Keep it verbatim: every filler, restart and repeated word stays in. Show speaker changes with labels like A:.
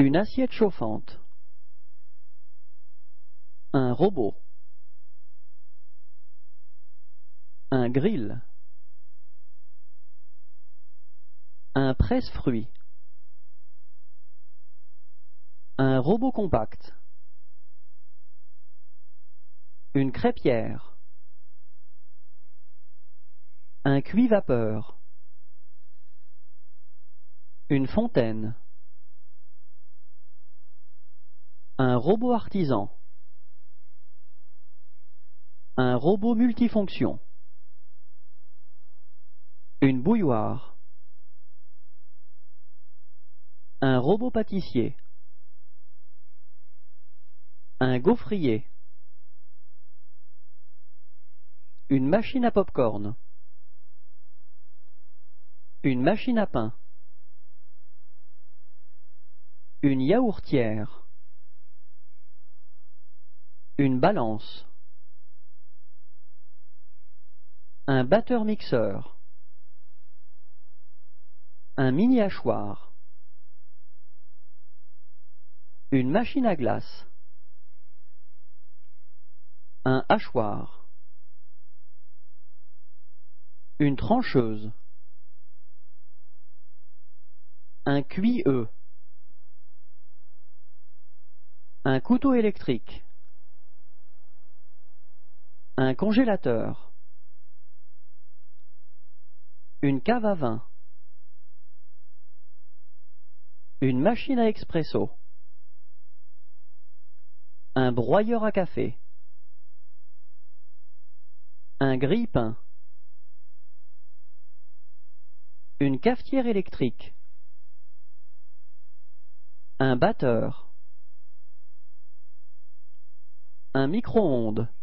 A: Une assiette chauffante. Un robot. Un grill. Un presse-fruits. Un robot compact. Une crêpière. Un cuit-vapeur. Une fontaine. Un robot artisan. Un robot multifonction. Une bouilloire. Un robot pâtissier. Un gaufrier. Une machine à pop-corn. Une machine à pain. Une yaourtière. Une balance. Un batteur-mixeur. Un mini-hachoir. Une machine à glace. Un hachoir. Une trancheuse. Un cuit-œuf. Un couteau électrique. Un congélateur. Une cave à vin. Une machine à expresso. Un broyeur à café. Un grille-pain. Une cafetière électrique. Un batteur. Un micro-ondes.